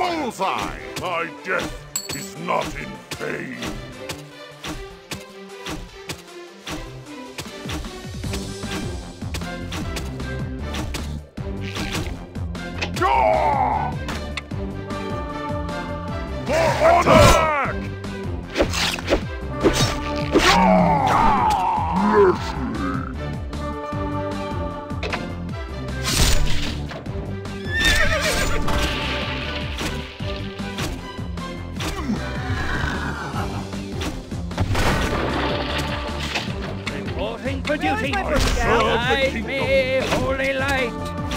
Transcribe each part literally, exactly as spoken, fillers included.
Bullseye! My death is not in vain. For honor! Reporting for duty. Guide me, holy light.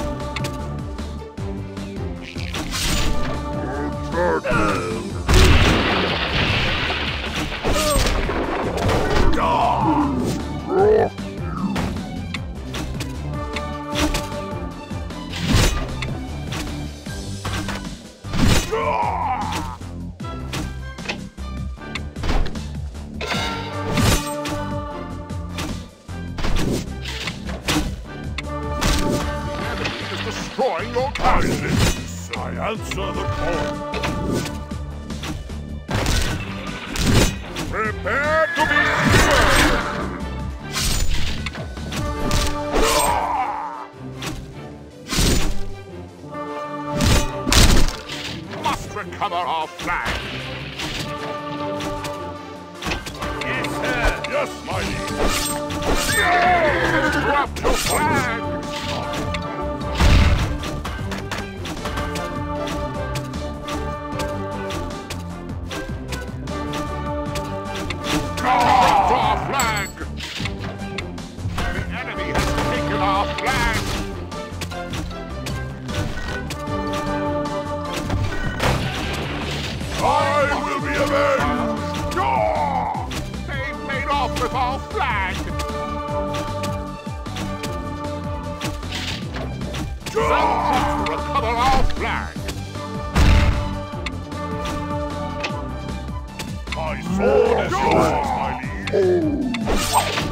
Destroying your kindness. I answer the call. Prepare to be destroyed. Must recover our flag. Yes, sir. Yes, my liege. Drop your flag. Our flag! The enemy has taken our flag! I will be avenged! Oh! They made off with our flag! Some troops recover our flag! My sword is yours, my liege!